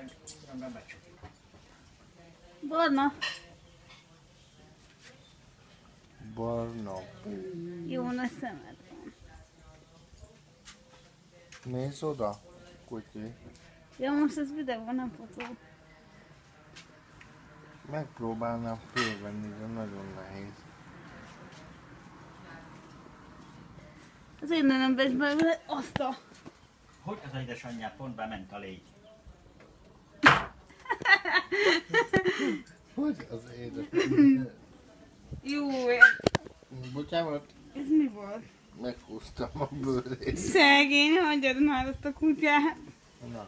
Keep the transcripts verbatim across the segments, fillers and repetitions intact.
meg, nem becsuk. Barna. Barna. Jó nagy szemed van. Nézz oda, kutyi. Ja, most ez videó, nem fotó. Megpróbálnám fölvenni, de nagyon nehéz. Az én nem becs belőle azt a... Hogy az édesanyját pont bement a légy? Hogy az édes? Jó, Bocsánat, ez mi volt? meghúztam a bőrét. Szegény, hagyjad már azt a kutyát. Na.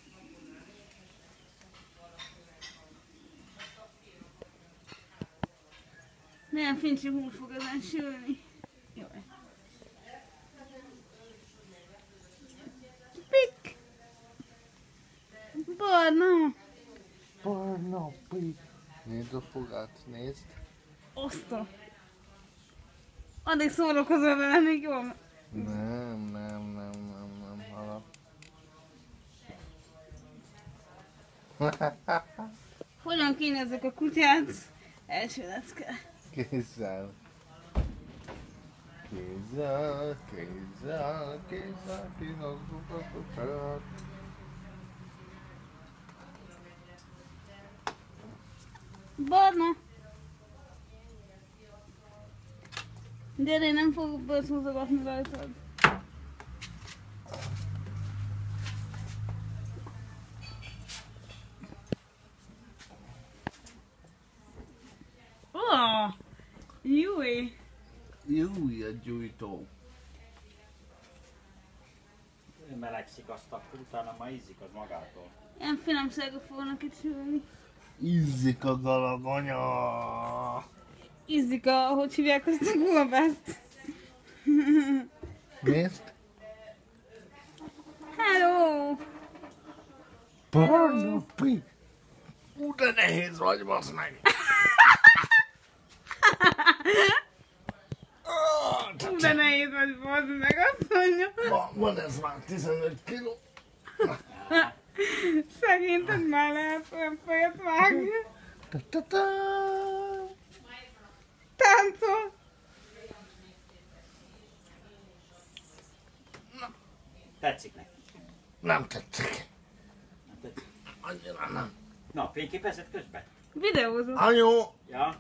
Milyen fincsi húr fog ezen sülni. Jaj. Pik! Barna! Barna pik. Nézd a fogát, nézd. Oszta! Addig szórakozol vele, még jól. Nem, nem, nem, nem, nem, halap. Hogyan kínézzek a kutyát? Első lecke. Kézzel. Kézzel, kézzel, kézzel, kínozzuk a kutyát. Barna! Gyere, én nem fogok bőrszúzogatni rajtad. Oh, júj! Júj, a gyújtó. Ő melegszik, azt akkor utána már ízik az magától. Ilyen finomságok fognak itt sülni. Izzik a galaganya. Ízik a, hogy hívják azt a gulbászt. Nézd. Hello! Barna pik. Ú, de nehéz vagy, bassz meg. Hú, de nehéz vagy, bazd meg, azt mondja. Van, van ez már tizenöt kiló. Szegényted már lehet olyan fejet vágni. Ta-ta-ta. Táncol. Tetszik neki? Nem tetszik. Nem tetszik? Annyira nem. Na, fényképezett közben? Videózó. Anyu, Ja.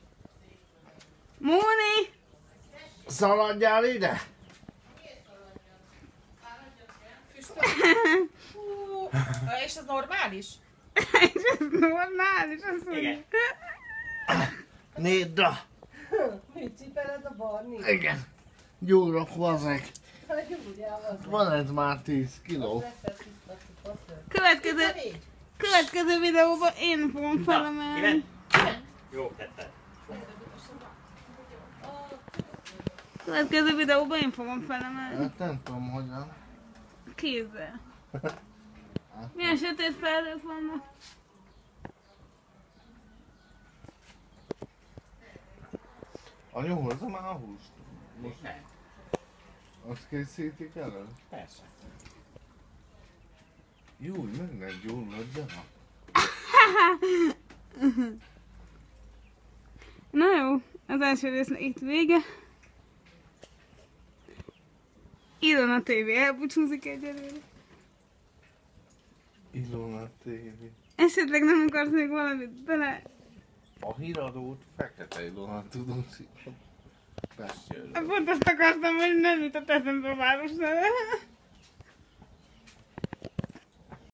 Móni! szaladjál ide. Hú, és ez normális? És ez normális, azt mondja. Igen. Nézd, Mit cipeled a barni? igen. Gyúrok vazek. Ugye, az Van ez már tíz kiló. leszel tiszta cipasztő. Következő, négy. következő videóban én fogom Na, felemelni. kiment? Jó, tetted. Következő videóban én fogom felemelni. Hát nem tudom hogyan. Kézzel. Milyen sötét felhők vannak. Anyu, hozza már a húst. Most nem. Azt készítik elő? Persze. Jó, meg ne gyulladjon. Na jó, az első résznek itt vége. Ilona té vé elbúcsúzik egyelőre. Ilona té vé. Esetleg nem akarsz még valamit bele? A híradót Fekete Ilona tudósít. Beszélő. Pont azt akartam, hogy nem jutott eszembe a város neve.